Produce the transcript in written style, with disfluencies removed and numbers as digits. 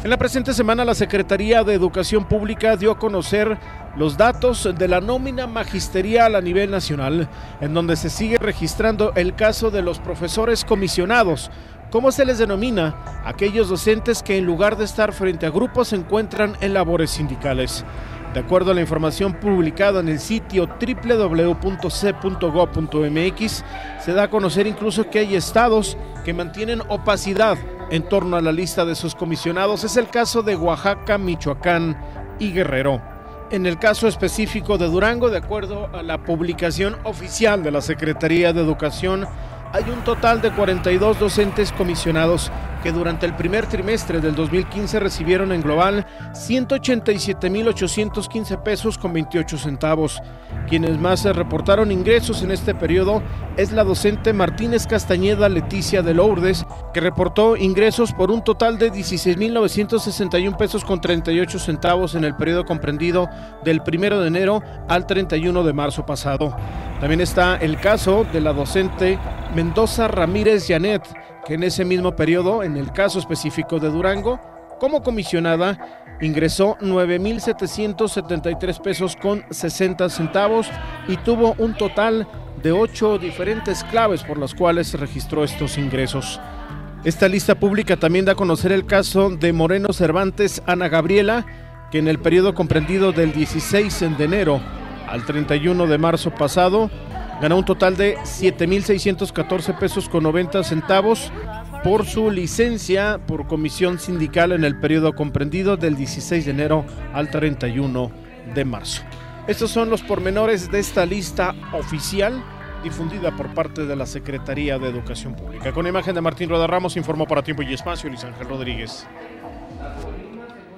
En la presente semana, la Secretaría de Educación Pública dio a conocer los datos de la nómina magisterial a nivel nacional, en donde se sigue registrando el caso de los profesores comisionados, como se les denomina, aquellos docentes que en lugar de estar frente a grupos se encuentran en labores sindicales. De acuerdo a la información publicada en el sitio www.c.gov.mx, se da a conocer incluso que hay estados que mantienen opacidad en torno a la lista de sus comisionados. Es el caso de Oaxaca, Michoacán y Guerrero. En el caso específico de Durango, de acuerdo a la publicación oficial de la Secretaría de Educación, hay un total de 42 docentes comisionados que durante el primer trimestre del 2015 recibieron en global 187,815 pesos con 28 centavos. Quienes más se reportaron ingresos en este periodo es la docente Martínez Castañeda Leticia de Lourdes, que reportó ingresos por un total de 16,961 pesos con 38 centavos en el periodo comprendido del 1 de enero al 31 de marzo pasado. También está el caso de la docente Mendoza Ramírez Janet, que en ese mismo periodo, en el caso específico de Durango, como comisionada, ingresó 9,773 pesos con 60 centavos y tuvo un total de 8 diferentes claves por las cuales se registró estos ingresos. Esta lista pública también da a conocer el caso de Moreno Cervantes Ana Gabriela, que en el periodo comprendido del 16 de enero al 31 de marzo pasado, ganó un total de 7,614 pesos con 90 centavos por su licencia por comisión sindical en el periodo comprendido del 16 de enero al 31 de marzo. Estos son los pormenores de esta lista oficial difundida por parte de la Secretaría de Educación Pública. Con imagen de Martín Roda Ramos, informó para Tiempo y Espacio Luis Ángel Rodríguez.